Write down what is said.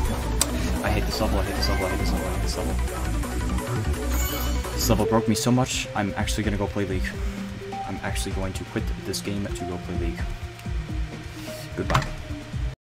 I hate this level, I hate this level, I hate this level, I hate this level. This level broke me so much, I'm actually gonna go play League. I'm actually going to quit this game to go play League. Goodbye.